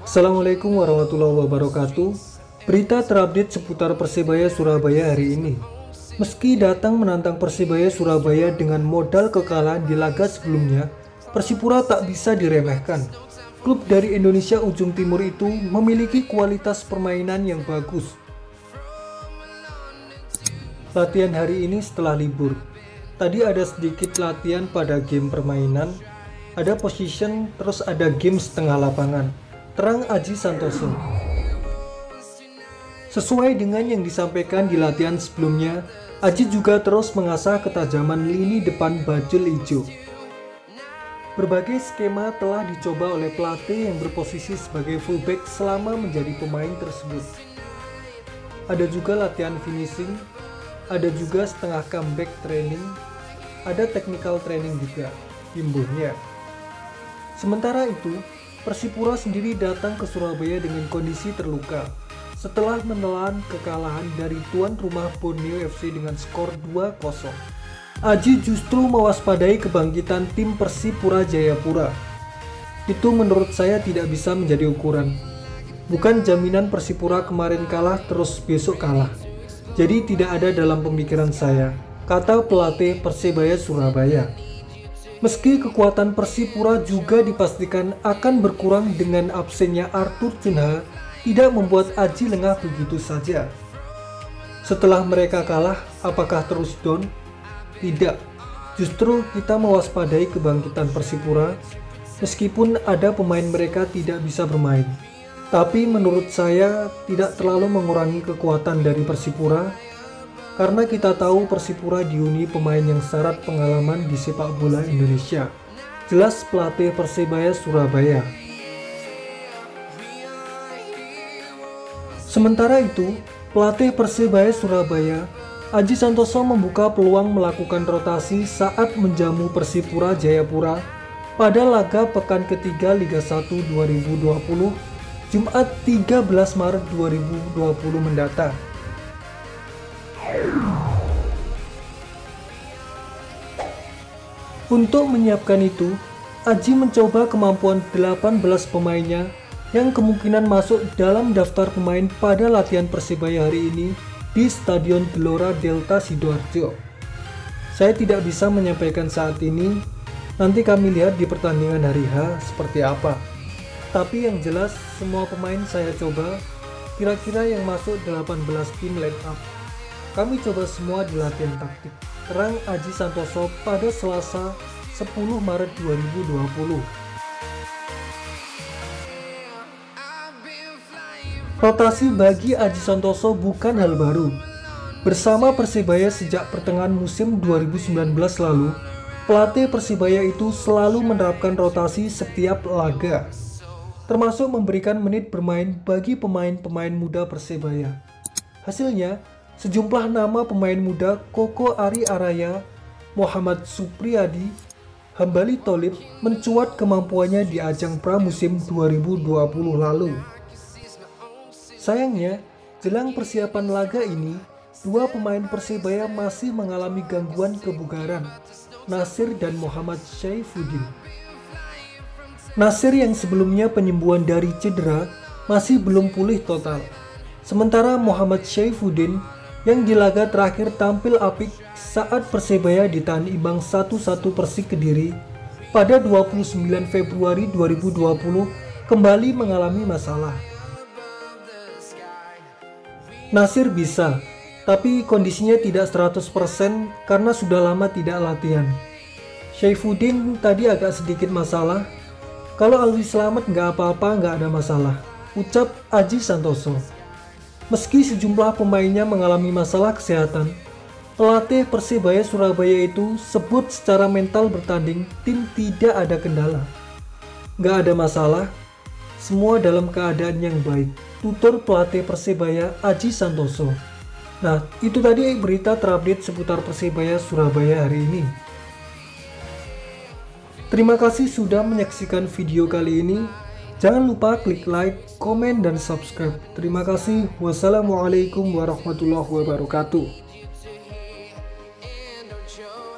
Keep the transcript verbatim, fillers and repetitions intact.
Assalamualaikum warahmatullahi wabarakatuh. Berita terupdate seputar Persebaya Surabaya hari ini. Meski datang menantang Persebaya Surabaya dengan modal kekalahan di laga sebelumnya, Persipura tak bisa diremehkan. Klub dari Indonesia ujung timur itu memiliki kualitas permainan yang bagus. Latihan hari ini setelah libur. Tadi ada sedikit latihan pada game permainan, ada position, terus ada game setengah lapangan. Terang Aji Santoso. Sesuai dengan yang disampaikan di latihan sebelumnya, Aji juga terus mengasah ketajaman lini depan bajul ijo. Berbagai skema telah dicoba oleh pelatih yang berposisi sebagai fullback selama menjadi pemain tersebut. Ada juga latihan finishing, ada juga setengah comeback training, ada technical training juga, imbuhnya. Sementara itu, Persipura sendiri datang ke Surabaya dengan kondisi terluka setelah menelan kekalahan dari tuan rumah Borneo F C dengan skor dua kosong. Aji justru mewaspadai kebangkitan tim Persipura Jayapura. Itu menurut saya tidak bisa menjadi ukuran. Bukan jaminan Persipura kemarin kalah terus besok kalah. Jadi tidak ada dalam pemikiran saya, kata pelatih Persebaya Surabaya. Meski kekuatan Persipura juga dipastikan akan berkurang dengan absennya Arthur Cunha, tidak membuat Aji lengah begitu saja. Setelah mereka kalah, apakah terus down? Tidak, justru kita mewaspadai kebangkitan Persipura, meskipun ada pemain mereka tidak bisa bermain. Tapi menurut saya tidak terlalu mengurangi kekuatan dari Persipura, karena kita tahu Persipura dihuni pemain yang syarat pengalaman di sepak bola Indonesia. Jelas pelatih Persebaya Surabaya. Sementara itu, pelatih Persebaya Surabaya, Aji Santoso membuka peluang melakukan rotasi saat menjamu Persipura Jayapura pada laga pekan ketiga Liga satu dua ribu dua puluh, Jumat tiga belas Maret dua ribu dua puluh mendatang. Untuk menyiapkan itu, Aji mencoba kemampuan delapan belas pemainnya yang kemungkinan masuk dalam daftar pemain pada latihan Persebaya hari ini di Stadion Gelora Delta Sidoarjo. Saya tidak bisa menyampaikan saat ini, nanti kami lihat di pertandingan hari H seperti apa. Tapi yang jelas semua pemain saya coba, kira-kira yang masuk delapan belas tim line up. Kami coba semua di latihan taktik. Terang Aji Santoso pada Selasa sepuluh Maret dua ribu dua puluh. Rotasi bagi Aji Santoso bukan hal baru. Bersama Persebaya sejak pertengahan musim dua ribu sembilan belas lalu, pelatih Persebaya itu selalu menerapkan rotasi setiap laga, termasuk memberikan menit bermain bagi pemain-pemain muda Persebaya. Hasilnya, sejumlah nama pemain muda Koko Ari Araya, Muhammad Supriyadi, Hambali Tholib mencuat kemampuannya di ajang pramusim dua ribu dua puluh lalu. Sayangnya, jelang persiapan laga ini, dua pemain Persebaya masih mengalami gangguan kebugaran, Nasir dan Muhammad Syaifuddin. Nasir yang sebelumnya penyembuhan dari cedera masih belum pulih total. Sementara Muhammad Syaifuddin yang di laga terakhir tampil apik saat Persebaya ditahan imbang satu satu Persik Kediri pada dua puluh sembilan Februari dua ribu dua puluh kembali mengalami masalah. Nasir bisa, tapi kondisinya tidak seratus persen karena sudah lama tidak latihan. Syaifuddin tadi agak sedikit masalah. Kalau Alwi selamat nggak apa-apa, nggak ada masalah, ucap Aji Santoso. Meski sejumlah pemainnya mengalami masalah kesehatan, pelatih Persebaya Surabaya itu sebut secara mental bertanding tim tidak ada kendala. Nggak ada masalah, semua dalam keadaan yang baik, tutur pelatih Persebaya Aji Santoso. Nah, itu tadi berita terupdate seputar Persebaya Surabaya hari ini. Terima kasih sudah menyaksikan video kali ini. Jangan lupa klik like, komen, dan subscribe. Terima kasih. Wassalamualaikum warahmatullahi wabarakatuh.